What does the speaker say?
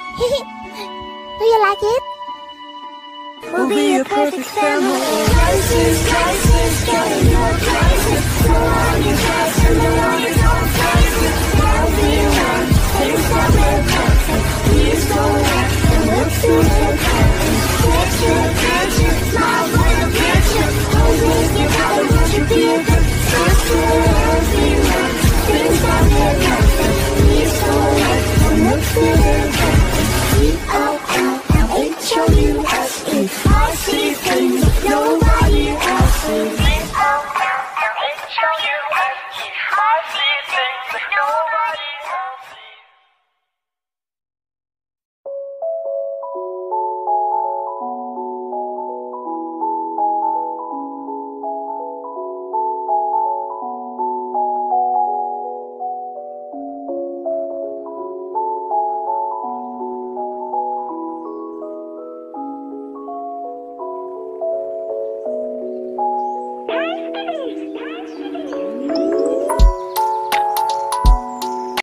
Do you like it? We'll be a perfect family. Crisis, crisis, getting more crisis. The one you catch and the one you don't face it.